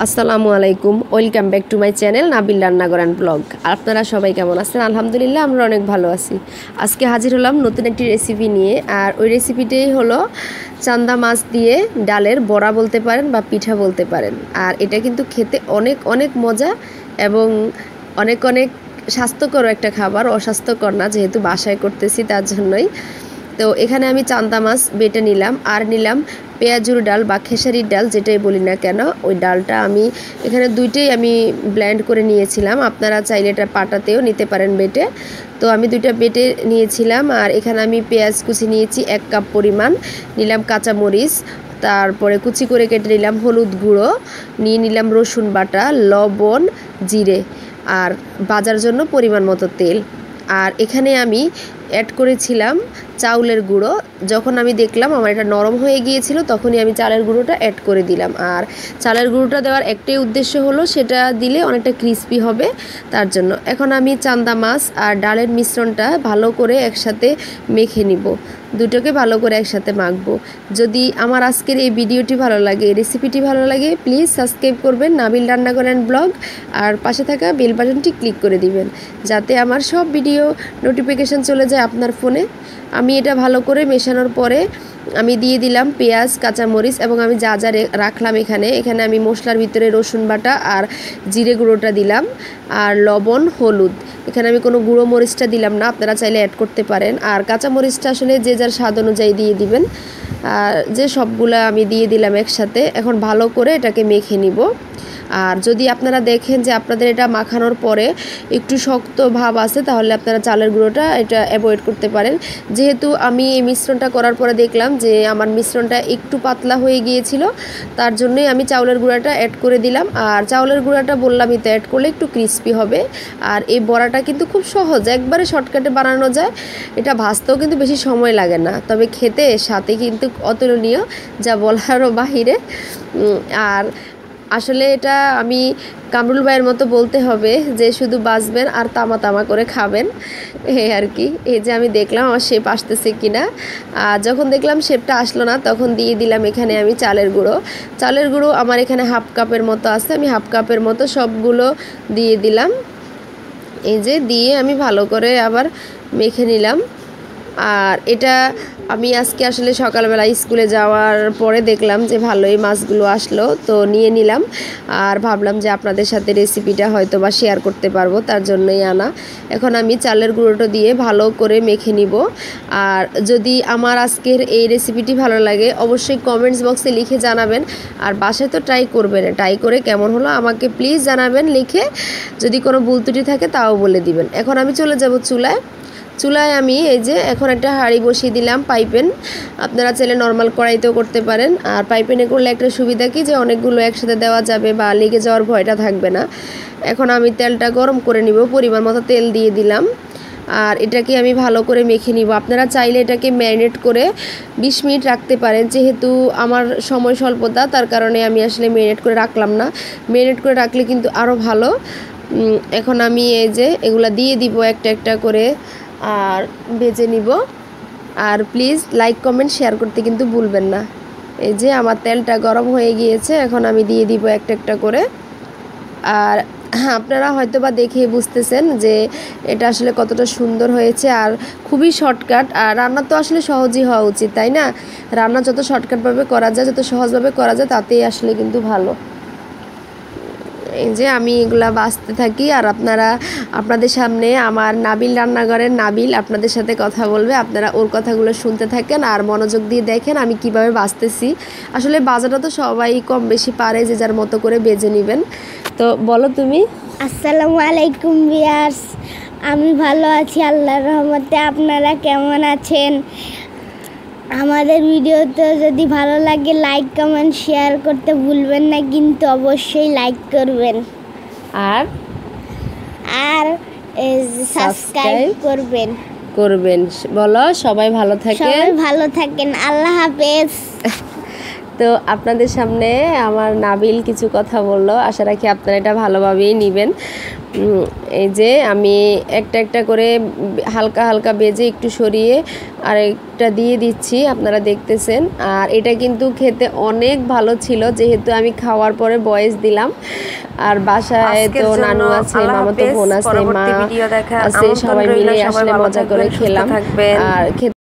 আসসালামু আলাইকুম, welcome back to my channel Nabil রান্নাঘর অ্যান্ড ব্লগ। আপনারা সবাই কেমন আছেন? আলহামদুলিল্লাহ আমরা অনেক ভালো আছি। আজকে হাজির হলাম নতুন একটি রেসিপি নিয়ে। আর ওই রেসিপিটাই হলো চান্দা মাছ দিয়ে ডালের বড়া বলতে পারেন বা পিঠা বলতে পারেন। আর এটা কিন্তু খেতে অনেক অনেক মজা এবং অনেক অনেক স্বাস্থ্যকর একটা খাবার, অস্বাস্থ্যকর না, যেহেতু বাসায় করতেছি তার জন্যই। তো এখানে আমি চান্দা মাছ বেটে নিলাম আর নিলাম পেঁয়াজুর ডাল বা খেসারির ডাল, যেটাই বলি না কেন, ওই ডালটা আমি এখানে দুইটাই আমি ব্লেন্ড করে নিয়েছিলাম। আপনারা চাইলে এটা পাটাতেও নিতে পারেন বেটে। তো আমি দুইটা বেটে নিয়েছিলাম। আর এখানে আমি পেঁয়াজ কুচি নিয়েছি 1 কাপ পরিমাণ, নিলাম কাঁচামরিচ, তারপরে কুচি করে কেটে নিলাম হলুদ গুঁড়ো, নিয়ে নিলাম রসুন বাটা, লবণ, জিরে আর ভাজার জন্য পরিমাণ মতো তেল। আর এখানে আমি অ্যাড করেছিলাম চাউলের গুঁড়ো। যখন আমি দেখলাম আমার এটা নরম হয়ে গিয়েছিল তখনই আমি চালের গুঁড়োটা অ্যাড করে দিলাম। আর চালের গুঁড়োটা দেওয়ার একটাই উদ্দেশ্য হলো সেটা দিলে অনেকটা ক্রিস্পি হবে, তার জন্য। এখন আমি চান্দা মাছ আর ডালের মিশ্রণটা ভালো করে একসাথে মেখে নিব, দুটোকে ভালো করে একসাথে মাখবো। যদি আমার আজকের এই ভিডিওটি ভালো লাগে, এই রেসিপিটি ভালো লাগে, প্লিজ সাবস্ক্রাইব করবেন নাবিল রান্নাঘর অ্যান্ড ব্লগ, আর পাশে থাকা বেল বাটনটি ক্লিক করে দিবেন যাতে আমার সব ভিডিও নোটিফিকেশান চলে যায় আপনার ফোনে। আমি এটা ভালো করে মেশানোর পরে আমি দিয়ে দিলাম পেঁয়াজ, কাঁচামরিচ এবং আমি যা যা রাখলাম এখানে আমি মশলার ভিতরে রসুন বাটা আর জিরে গুঁড়োটা দিলাম আর লবণ, হলুদ। এখানে আমি কোনো গুঁড়ো মরিচটা দিলাম না, আপনারা চাইলে অ্যাড করতে পারেন। আর কাঁচামরিচটা আসলে যে যার স্বাদ অনুযায়ী দিয়ে দিবেন। আর যে সবগুলা আমি দিয়ে দিলাম একসাথে। এখন ভালো করে এটাকে মেখে নিব। আর যদি আপনারা দেখেন যে আপনাদের এটা মাখানোর পরে একটু শক্ত ভাব আছে, তাহলে আপনারা চালের গুঁড়োটা এটা অ্যাভয়েড করতে পারেন। যেহেতু আমি এই মিশ্রণটা করার পরে দেখলাম যে আমার মিশ্রণটা একটু পাতলা হয়ে গিয়েছিল, তার জন্যই আমি চাউলের গুঁড়াটা অ্যাড করে দিলাম। আর চাউলের গুঁড়াটা বললামই তো, অ্যাড করলে একটু ক্রিস্পি হবে। আর এই বড়াটা কিন্তু খুব সহজ, একবারে শর্টকাটে বানানো যায়। এটা ভাজতেও কিন্তু বেশি সময় লাগে না, তবে খেতে সাথে কিন্তু অতুলনীয়, যা বলারও বাহিরে। আর আসলে এটা আমি কামরুল ভাইয়ের মতো বলতে হবে যে শুধু বাজবেন আর তামা তামা করে খাবেন, এই আর কি। এই যে আমি দেখলাম আমার শেপ আসতেছে কিনা। আর যখন দেখলাম শেপটা আসলো না, তখন দিয়ে দিলাম এখানে আমি চালের গুঁড়ো আমার এখানে 1/2 কাপের মতো আছে, আমি 1/2 কাপের মতো সবগুলো দিয়ে দিলাম। এই যে দিয়ে আমি ভালো করে আবার মেখে নিলাম। আর এটা আমি আজকে আসলে সকালবেলা স্কুলে যাওয়ার পরে দেখলাম যে ভালোই মাছগুলো আসলো, তো নিয়ে নিলাম। আর ভাবলাম যে আপনাদের সাথে রেসিপিটা হয়তো বা শেয়ার করতে পারবো, তার জন্যই আনা। এখন আমি চালের গুঁড়োটা দিয়ে ভালো করে মেখে নিব। আর যদি আমার আজকের এই রেসিপিটি ভালো লাগে অবশ্যই কমেন্টস বক্সে লিখে জানাবেন। আর বাসায় তো ট্রাই করবেন, ট্রাই করে কেমন হলো আমাকে প্লিজ জানাবেন লিখে। যদি কোনো ভুল ত্রুটি থাকে তাও বলে দিবেন। এখন আমি চলে যাব চুলায় আমি এই যে এখন একটা হাঁড়ি বসিয়ে দিলাম পাইপেন। আপনারা চাইলে নর্মাল কড়াইতেও করতে পারেন। আর পাইপেনে করলে একটা সুবিধা কি, যে অনেকগুলো একসাথে দেওয়া যাবে বা লেগে যাওয়ার ভয়টা থাকবে না। এখন আমি তেলটা গরম করে নিব, পরিমাণ মতো তেল দিয়ে দিলাম। আর এটাকে আমি ভালো করে মেখে নিব। আপনারা চাইলে এটাকে ম্যারিনেট করে 20 মিনিট রাখতে পারেন, যেহেতু আমার সময় স্বল্পতা, তার কারণে আমি আসলে ম্যারিনেট করে রাখলাম না। ম্যারিনেট করে রাখলে কিন্তু আরও ভালো। এখন আমি এই যে এগুলা দিয়ে দিব একটা একটা করে আর ভেজে নিব। আর প্লিজ লাইক কমেন্ট শেয়ার করতে কিন্তু ভুলবেন না। এই যে আমার তেলটা গরম হয়ে গিয়েছে, এখন আমি দিয়ে দিব একটা একটা করে। আর আপনারা হয়তো বা দেখে বুঝতেছেন যে এটা আসলে কতটা সুন্দর হয়েছে। আর খুবই শর্টকাট। আর রান্না তো আসলে সহজই হওয়া উচিত, তাই না? রান্না যত শর্টকাটভাবে করা যায়, যত সহজভাবে করা যায়, তাতেই আসলে কিন্তু ভালো। এই যে আমি এগুলা বাছতে থাকি আর আপনাদের সামনে আমার নাবিল রান্নাঘরের নাবিল আপনাদের সাথে কথা বলবে। আপনারা ওর কথাগুলো শুনতে থাকেন আর মনোযোগ দিয়ে দেখেন আমি কিভাবে বাছতেছি। আসলে বাজাটা তো সবাই কম বেশি পারে, যে যার মতো করে বেজে নেবেন। তো বলো তুমি। আসসালামু আলাইকুম ভিউয়ার্স, আমি ভালো আছি আল্লাহর রহমতে। আপনারা কেমন আছেন? আমাদের ভিডিওতে যদি ভালো লাগে লাইক কমেন্ট শেয়ার করতে ভুলবেন না, কিন্তু অবশ্যই লাইক করবেন আর সাবস্ক্রাইব করবেন। বলো সবাই ভালো থাকেন। আল্লাহ হাফেজ। তো আপনাদের সামনে আমার নাবিল কিছু কথা বললো, আশা রাখি আপনারা এটা ভালোভাবেই নেবেন। এই যে আমি একটা একটা করে হালকা হালকা বেজে একটু সরিয়ে আরেকটা দিয়ে দিচ্ছি, আপনারা দেখতেছেন। আর এটা কিন্তু খেতে অনেক ভালো ছিল, যেহেতু আমি খাওয়ার পরে ভয়েস দিলাম। আর বাসায় তো নানু আছে, মামাতো বোন আছে, মা আছে, সবাই মিলে আসলে মজা করে খেলাম। আর